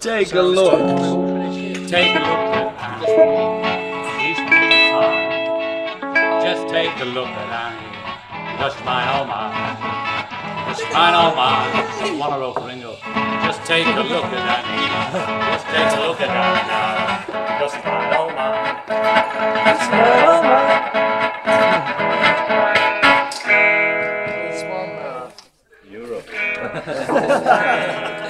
Take a look. Take a look at these fine. Just take a look at Annie. Just mine, oh mine. Just mine, oh mine. One of those Ringo. Just take a look at Annie. Just take a look at Annie now. Just mine, oh mine. Just mine, oh mine. This one, Europe.